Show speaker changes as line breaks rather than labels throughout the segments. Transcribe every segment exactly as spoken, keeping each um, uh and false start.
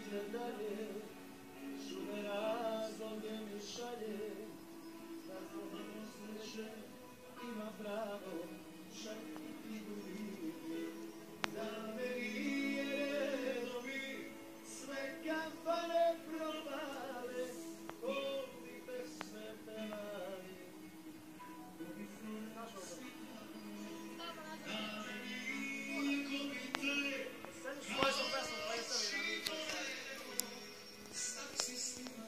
ide dalje, šume razloge mi šalje, da zbog sreće ima pravo, šak i gubi. Za meni je redovi, sve kampane probale, ko mi pesme pevali. Svoje sam pesmu predstavili na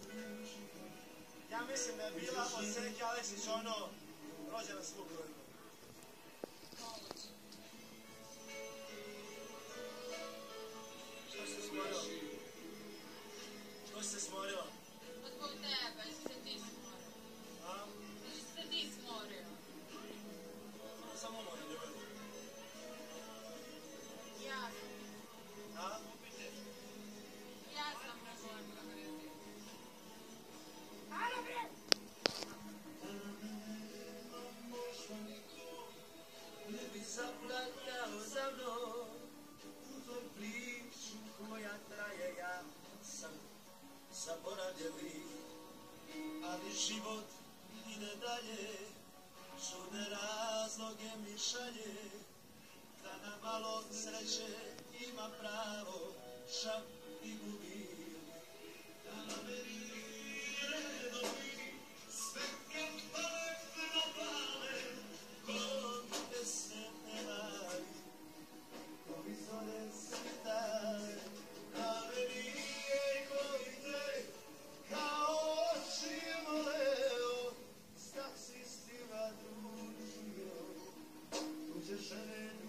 ja mislim da je bila od Seki Aleksić ono rođena svog rodina. Što si se smorila? Što si se smorila?
Pa zbog tebe, što se ti smorio.
A?
Što se ti smorio.
Samo moj ljubav.
Ja sam.
A?
Ja sam razlika.
Halo bre!
Ne bi zaplakao za mnom u tvoj priču koja traje, ja sam zaboravljeni, ali život ide dalje, čudne razloge mi šalje, da na malo sreće ima pravo, šap i gubi. Da meni redovi, sve kampane propale, ko mi pesme pevali, ko mi zore svitale, da meni je koji te kao oči moleo, s taksistima družio, tuđe žene